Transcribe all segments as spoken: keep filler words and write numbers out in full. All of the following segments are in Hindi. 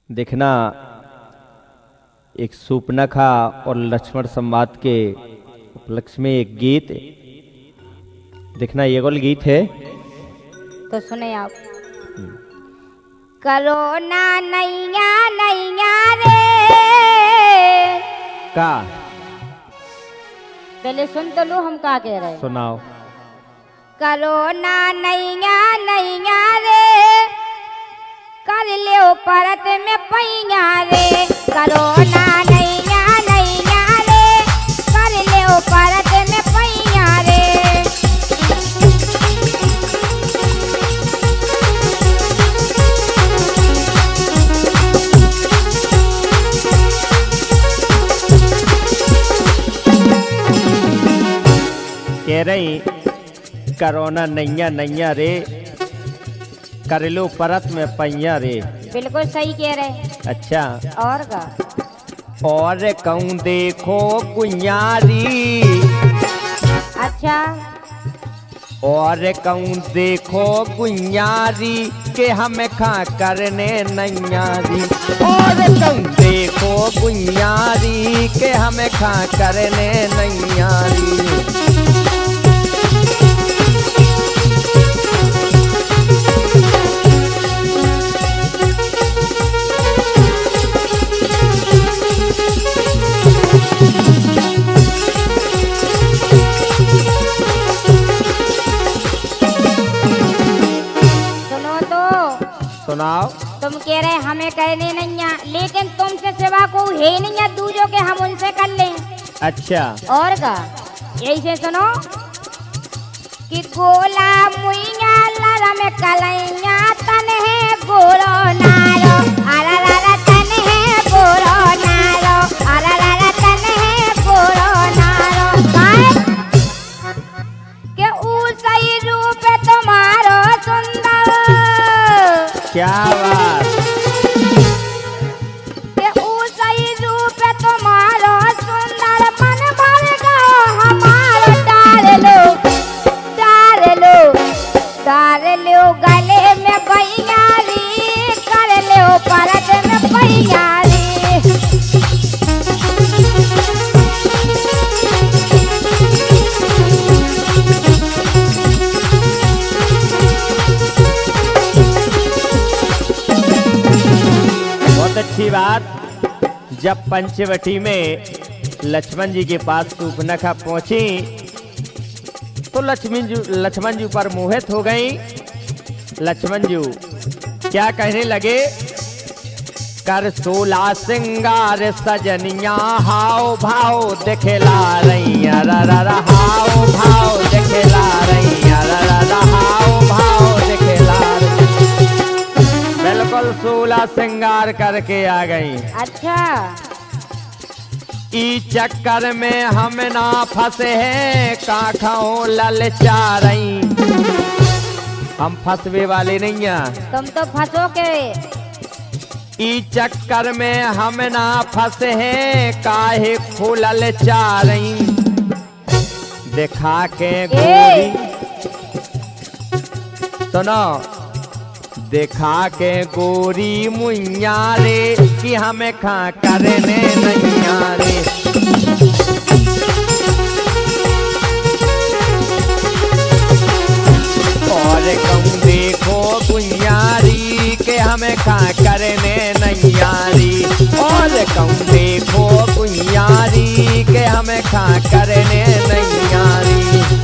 देखना एक सूर्पनखा और लक्ष्मण संवाद के उपलक्ष्य में एक गीत देखना, ये गोल गीत है तो सुने आप। करो ना नैया नैया रे का पहले सुन तो लो हम का कह रहे। सुनाओ। करो ना नैया नैया रे कर ले परत में पैया रे। करो ना नैया नैया रे कर ले परत में पैया रे। कह रही करोना नैया नैया रे कर लो परत में पैया रे। बिल्कुल सही कह रहे। अच्छा और का और कहूँ देखो कुंयारी। अच्छा और कहूँ देखो कुंयारी के हमें खा करने नैयारी। और कहूँ देखो कुंयारी के हमें खा करने नैयारी। सुनाओ। तुम कह रहे हमें कहने नहीं है, लेकिन तुमसे सिवा को है नहीं है दूजों के हम उनसे कर लें। अच्छा और का यही से सुनो कि गोला मुइया लारा में कलैया तन है गोरो नारो। अरा लारा तन है गोरो नारो। अरा लारा तन है गोरो नारो। के ऊ सही रूप तुम्हारो सुंदर। क्या बात। के ऊ सही रूप तुम्हारो सुंदर मन भर गो हमारो। डाल लो डाल लो डाल लो गले में बैयारी कर लो परत में बैयारी। अच्छी बात। जब पंचवटी में लक्ष्मण जी के पास सूर्पनखा पहुंची तो लक्ष्मण जी लक्ष्मण जी पर मोहित हो गई। लक्ष्मण जी क्या कहने लगे, कर सोला सिंगार सजनिया हाव भाव दिखला रैया। रा रा रा हाव भाव दिखला रैया। रा रा रा हाव भाव दिखला। बिल्कुल सोलह श्रृंगार करके आ गई। अच्छा ई चक्कर में हम ना फंसे हैं काखाओ ललचा रही। हम फंसवे वाले नहीं हैं। तुम तो फंसो के। ई चक्कर में हम ना फंसे हैं काहे खुलल चा रही। दिखा के गोरी सुनो, दिखा के गोरी मुइया रे कि हमें खा करने नैया रे। और कहूँ देखो कुंयारी के हमें खा करने नैयारी। और कहूँ देखो कुंयारी के हमें खा करने नैयारी।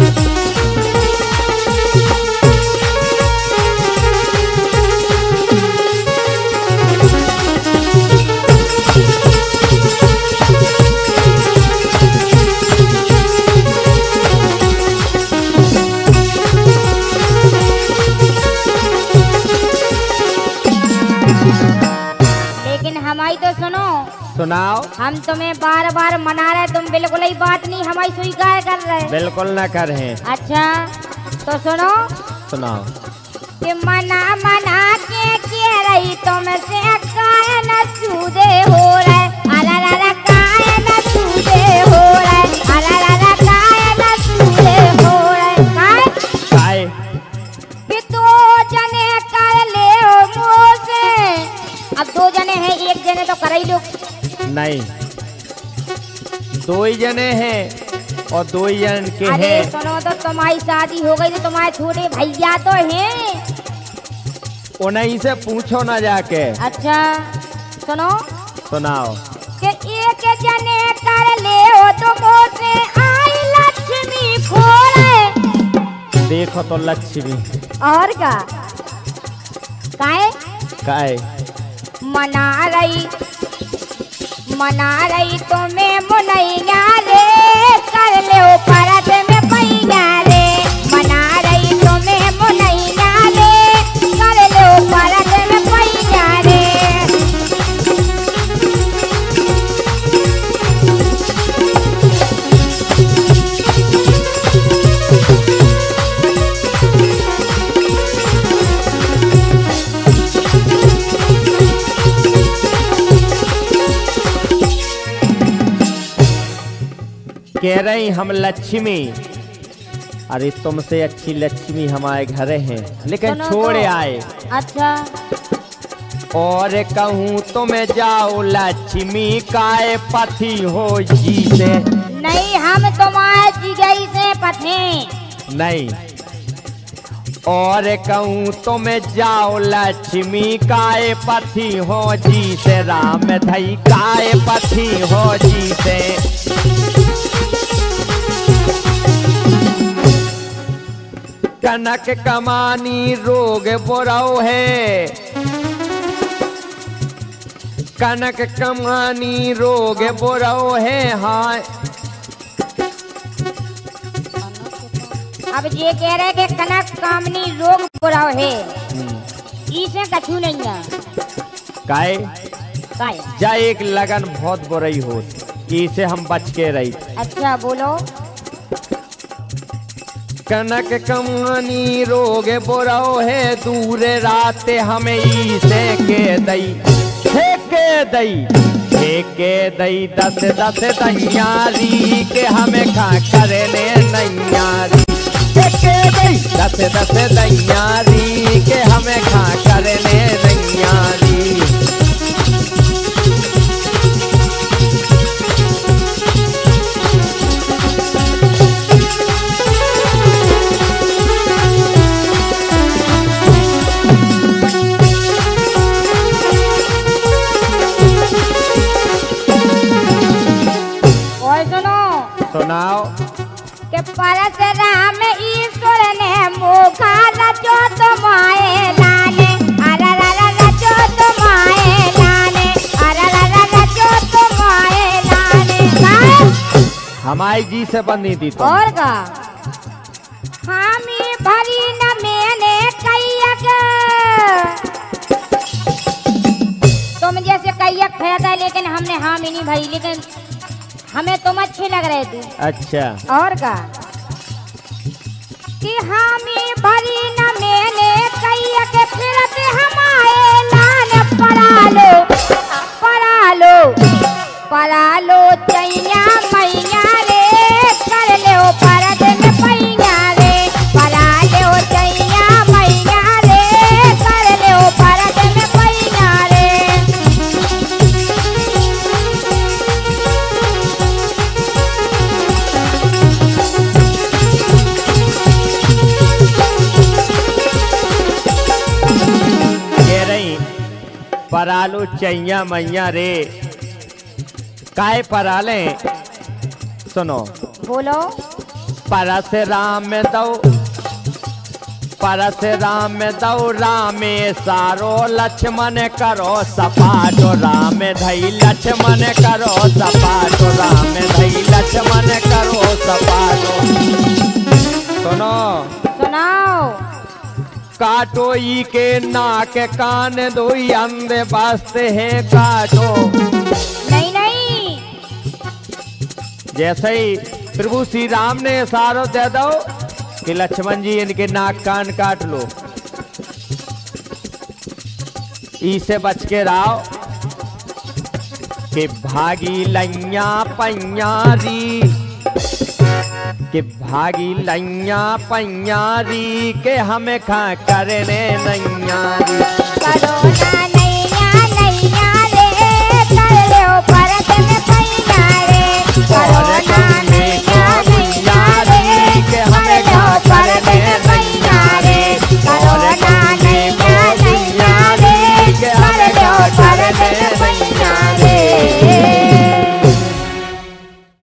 हमारी तो सुनो। सुनाओ। हम तुम्हें बार बार मना रहे, तुम बिल्कुल ही बात नहीं हमारी स्वीकार कर रहे। बिल्कुल ना करें। अच्छा तो सुनो। सुनाओ। कि मना मना के कह रही तुमसे काय न सूदे हो रहे। अला ला ला काय न सूदे हो रहे। अला ला ला काय न सूदे हो रहे। काय काय कि तो जने कर ले हो मुझसे। अब दो जने हैं, एक जने तो कर ही लो। नहीं, दो ही जने हैं और दो ही जन के अरे हैं। सुनो तो तुम्हारी शादी हो गई तो तुम्हारे छोटे भैया तो हैं। उन्हीं से पूछो ना जाके। अच्छा सुनो, सुनाओ। कि एक जने कर ले हो तो मुझसे आई लक्ष्मी खोले। देखो तो लक्ष्मी और का काहे काहे मना रही मना रही तुम्हें मुनैया रे, कर ले परत में पैया रे। मना रही तुम्हें मुनैया रे, कर ले परत में पैया रे। कह रही हम लक्ष्मी, अरे तुमसे अच्छी लक्ष्मी हमारे घर है, लेकिन सुनो छोड़े तो। आए। अच्छा और कहूँ तुम्हें जाओ लक्ष्मी काय पति हो जी से। नहीं, हम तुम्हारे जिगई से पथे। नहीं, और कहूँ तुम्हें जाओ लक्ष्मी काय पति हो जी से। राम धई काय पति हो जी से। कनक कमानी रोग बोराओ है, कनक कमानी रोग बोराओ है। हाँ अब ये कह रहे कि कनक कामनी रोग बुरा है, इसे कछु नहीं है। काय काय जा एक लगन बहुत बुराई हो, इसे हम बच के रही। अच्छा बोलो। कनक कमानी रोग बोराओ है, दूर रात हमें इसे के दई हे के दई हे के दई दस दस दैयारी के हमें खा करे ले नैयारी। हे के दई दस दस दैयारी के हमें खा करे ले नैयारी। सुनाओ। के परशुराम ईश्वर ने मुखा रचो तुम्हारे लाने, अररर रचो तुम्हारे लाने, अररर रचो तुम्हारे लाने। हमारी जी से बनी थी तो। और का हामी भरी न मैंने कैयक, तुम जैसे कैयक फायदा, लेकिन हमने हामी नहीं भरी, लेकिन हमें तुम अच्छे लग रहे थे। अच्छा और का कि हामी भरी न मैंने कैयक, फिर से हमारे लान पड़ा लो पड़ा लो पड़ा लो चैया मैया रे, कर ले परत में पैया रे। पड़ा लो चैया मैया रे, कर ले परत में पैया रे। परालू चैया मैया रे, काय पराले। सुनो बोलो। परशुराम दौ परशुराम दौ रामे सारो, लक्ष्मण करो सपाटो। राम धई लक्ष्मण करो सपाटो, राम धई लक्ष्मण करो सपाटो। सुनो सुनाओ। काटो ई के नाक कान दोई अंधे बसते हैं काटो। नहीं नहीं, जैसे ही प्रभु श्री राम ने इशारा दे दो कि लक्ष्मण जी इनके नाक कान काट लो, इसे बच के रहो कि भागी लैया पैयारी, कि भागी लैया पैयारी के हमें खा करने नैयारी। करो ना नैया नैया ओ पर दिन पैया रे